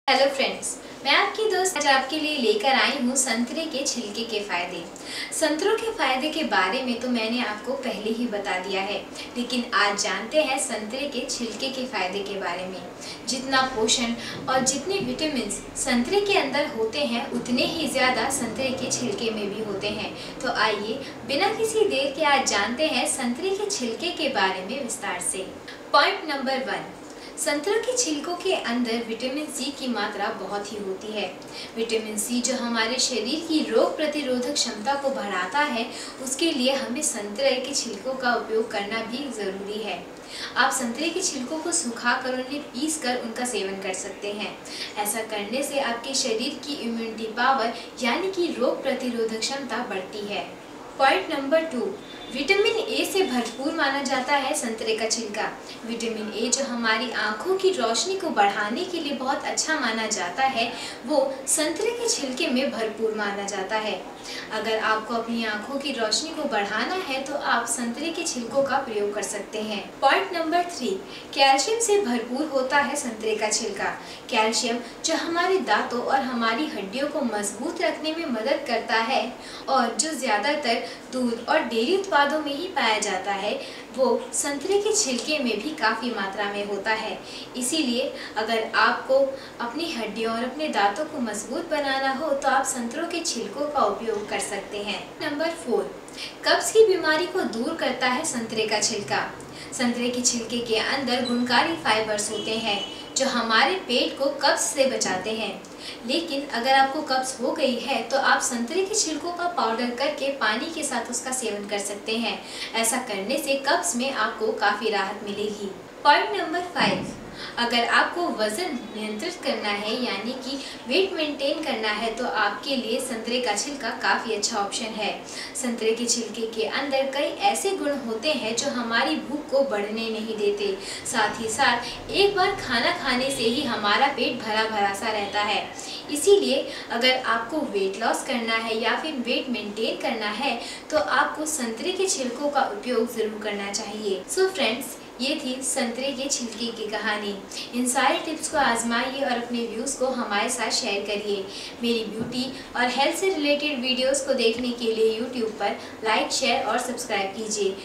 Hello friends, मैं आपकी दोस्त आज आपके लिए लेकर आई हूँ संतरे के छिलके के फ़ायदे। संतरों के फ़ायदे के बारे में तो मैंने आपको पहले ही बता दिया है, लेकिन आज जानते हैं संतरे के छिलके के फ़ायदे के बारे में। जितना पोषण और जितने विटामिन संतरे के अंदर होते हैं, उतने ही ज़्यादा संतरे के छिलके में भी होते हैं। तो आइए बिना किसी देर के आज जानते हैं संतरे के छिलके के बारे में विस्तार से। पॉइंट नंबर 1, संतरों के छिलकों के अंदर विटामिन सी की मात्रा बहुत ही होती है। विटामिन सी जो हमारे शरीर की रोग प्रतिरोधक क्षमता को बढ़ाता है, उसके लिए हमें संतरे के छिलकों का उपयोग करना भी ज़रूरी है। आप संतरे के छिलकों को सुखाकर उन्हें पीसकर उनका सेवन कर सकते हैं। ऐसा करने से आपके शरीर की इम्यूनिटी पावर यानी कि रोग प्रतिरोधक क्षमता बढ़ती है। पॉइंट नंबर 2, विटामिन ए से भरपूर माना जाता है संतरे का छिलका। विटामिन ए जो हमारी आंखों की रोशनी को बढ़ाने के लिए बहुत अच्छा माना जाता है, वो संतरे के छिलके में भरपूर माना जाता है। अगर आपको अपनी आंखों की रोशनी को बढ़ाना है तो आप संतरे के छिलकों का प्रयोग कर सकते हैं। पॉइंट नंबर 3, कैल्शियम से भरपूर होता है संतरे का छिलका। कैल्शियम जो हमारे दांतों और हमारी हड्डियों को मजबूत रखने में मदद करता है और जो ज़्यादातर दूध और डेयरी उत्पादों में ही पाया जाता है, वो संतरे के छिलके में भी काफ़ी मात्रा में होता है। इसीलिए अगर आपको अपनी हड्डियों और अपने दांतों को मजबूत बनाना हो तो आप संतरों के छिलकों का उपयोग कर सकते हैं। नंबर 4, कब्ज की बीमारी को दूर करता है संतरे का छिलका। संतरे के छिलके के अंदर गुणकारी फाइबर्स होते हैं जो हमारे पेट को कब्ज से बचाते हैं। लेकिन अगर आपको कब्ज हो गई है तो आप संतरे के छिलकों का पाउडर करके पानी के साथ उसका सेवन कर सकते हैं। ऐसा करने से कब्ज में आपको काफ़ी राहत मिलेगी। पॉइंट नंबर 5, अगर आपको वज़न नियंत्रित करना है यानी कि वेट मेंटेन करना है तो आपके लिए संतरे का छिलका काफ़ी अच्छा ऑप्शन है। संतरे के छिलके के अंदर कई ऐसे गुण होते हैं जो हमारी भूख को बढ़ने नहीं देते। साथ ही साथ एक बार खाना खाने से ही हमारा पेट भरा भरा सा रहता है। इसीलिए अगर आपको वेट लॉस करना है या फिर वेट मेंटेन करना है तो आपको संतरे के छिलकों का उपयोग ज़रूर करना चाहिए। सो फ्रेंड्स, ये थी संतरे के छिलके की कहानी। इन सारे टिप्स को आजमाइए और अपने व्यूज़ को हमारे साथ शेयर करिए। मेरी ब्यूटी और हेल्थ से रिलेटेड वीडियोस को देखने के लिए यूट्यूब पर लाइक, शेयर और सब्सक्राइब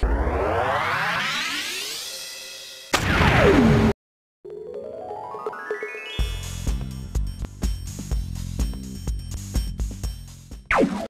कीजिए।